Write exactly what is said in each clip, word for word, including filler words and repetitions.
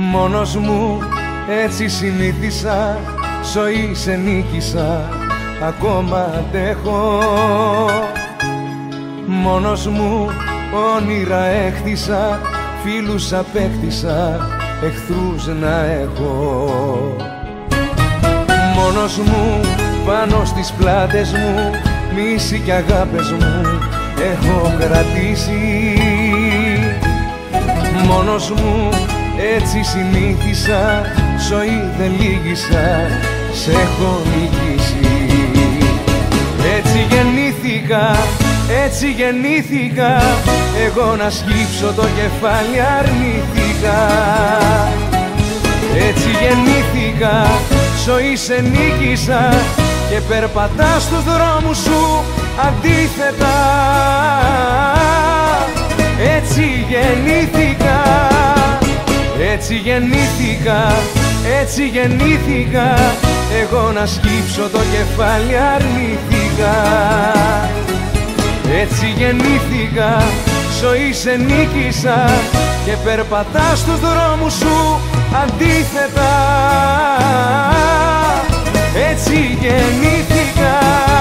Μόνος μου έτσι συνήθισα, ζωή σε νίκησα, ακόμα αντέχω. Μόνος μου όνειρα έχτισα, φίλους απέκτησα, εχθρούς να έχω. Μόνος μου πάνω στις πλάτες μου, μίση κι αγάπες μου έχω κρατήσει. Μόνος μου έτσι συνήθισα, ζωή δεν λύγησα, σε έχω νικήσει. Έτσι γεννήθηκα, έτσι γεννήθηκα, εγώ να σκύψω το κεφάλι αρνήθηκα. Έτσι γεννήθηκα, ζωή σε νίκησα και περπατάς στους δρόμους σου αντίθετα. Έτσι γεννήθηκα, έτσι γεννήθηκα, έτσι γεννήθηκα, εγώ να σκύψω το κεφάλι αρνήθηκα. Έτσι γεννήθηκα, ζωή σε νίκησα και περπατάς στους δρόμους σου αντίθετα. Έτσι γεννήθηκα.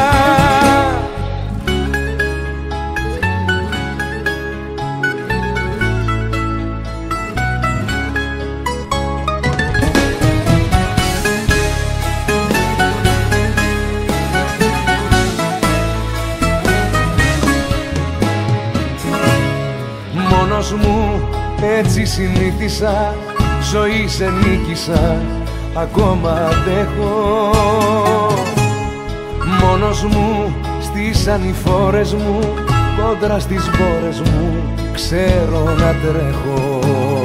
Μόνος μου έτσι συνήθισα, ζωή σε νίκησα, ακόμα αντέχω. Μόνος μου στις ανηφόρες μου, κόντρα στις μπόρες μου, ξέρω να τρέχω.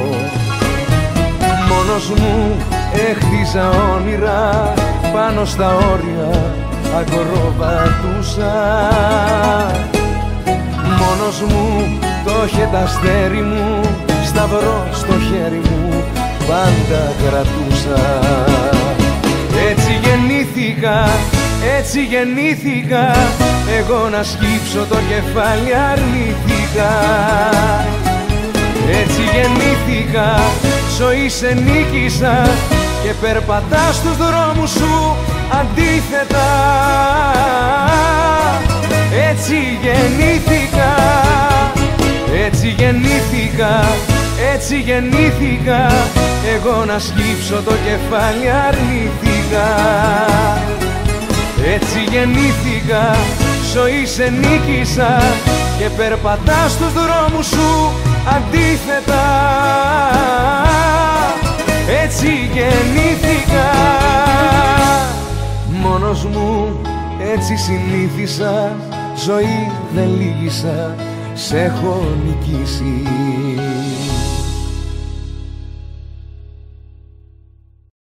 Μόνος μου έχτιζα όνειρα, πάνω στα όρια ακροβατούσα. Μόνος μου το είχε τ' αστέρι μου, σταυρό στο χέρι μου, πάντα κρατούσα. Έτσι γεννήθηκα, έτσι γεννήθηκα, εγώ να σκύψω το κεφάλι αρνήθηκα. Έτσι γεννήθηκα, ζωή σε νίκησα και περπατάς στους δρόμους σου αντίθετα. Έτσι γεννήθηκα, έτσι γεννήθηκα, έτσι γεννήθηκα, εγώ να σκύψω το κεφάλι αρνήθηκα. Έτσι γεννήθηκα, ζωή σε νίκησα και περπατάς στους δρόμους σου αντίθετα. Έτσι γεννήθηκα. Μόνος μου έτσι συνήθισα, ζωή δεν λύγησα, σε έχω νικήσει.